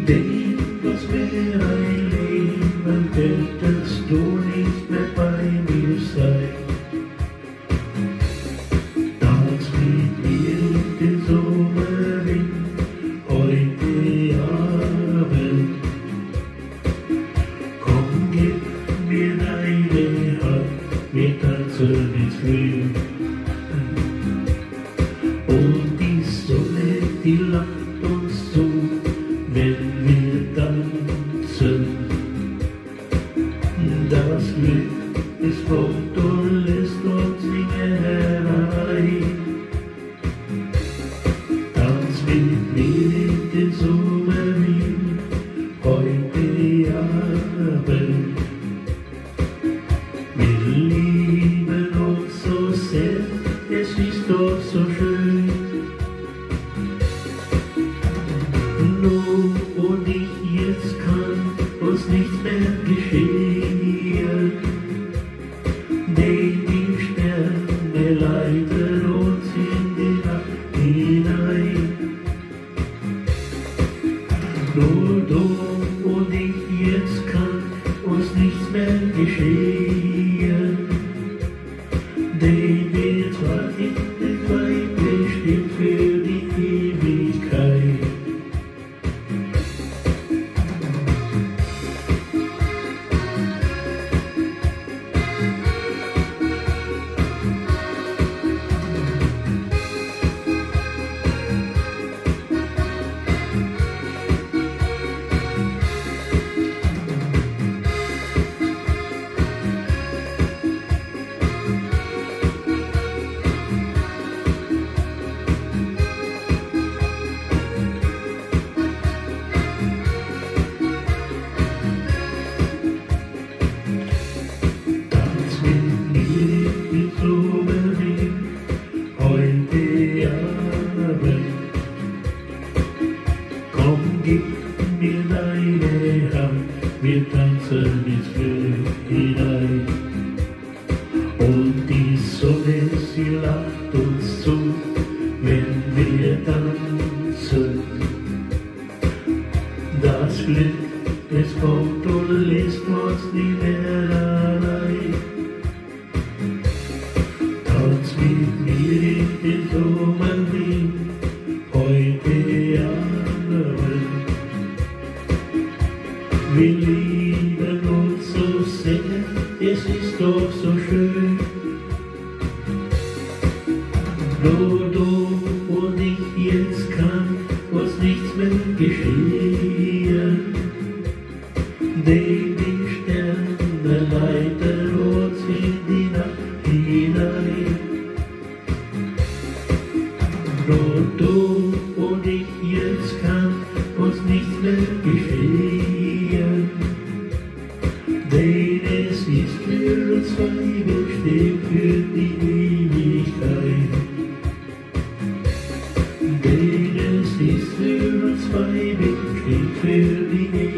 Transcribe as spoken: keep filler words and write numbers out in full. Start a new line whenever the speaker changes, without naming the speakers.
Denn was wäre ein Leben, könntest du nicht mehr bei mir sein. Tanz mit mir den Sommerwind heute Abend. Komm, gib mir deine Hand, wir tanzen ins Früh. Und die Sonne, die lacht uns zu, wenn wir tanzen. Das Glück ist fort und lässt uns nicht mehr herein. Tanz mit mir in den Sommerwind heute Abend. Wir lieben uns so sehr, es ist doch so schön. Nur und ich jetzt kann uns nichts mehr geschehen, denn die Sterne leiten uns in die Nacht hinein. Nur du und ich jetzt kann uns nichts mehr geschehen, denn wir zwei sind zwei bestimmt für die Ewigkeit. Komm, gib mir deine Hand, wir tanzen ins Glück hinein. Und die Sonne, sie lacht uns zu, wenn wir tanzen. Das Glück, es kommt und lässt uns nie mehr allein. Tanz mit mir in den Sommerwind heute Abend. Wir lieben uns so sehr, es ist doch so schön. Nur du und ich jetzt kann uns nichts mehr geschehen, denn die Sterne leiten uns in die Nacht hinein. Nur du und ich jetzt kann uns nichts mehr geschehen, denn es ist für uns zwei bestimmt für die Ewigkeit. Denn es ist für uns zwei bestimmt für die Ewigkeit.